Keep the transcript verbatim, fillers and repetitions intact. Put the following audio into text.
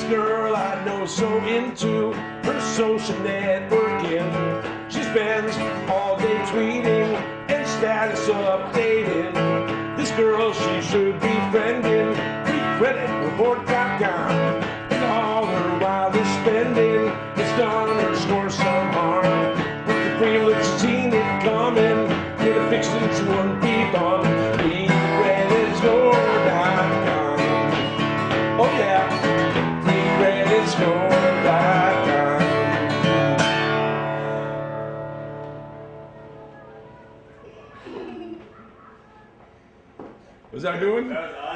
girl I know so into her social networking. She spends all day tweeting and status updating. This girl she should be friending. Free credit report dot com. And all her wildest spending has done her score some harm. With the free looks seen it coming, get it fixed into one people. free credit score dot com. Oh yeah, free credit score dot com. Was that a good one?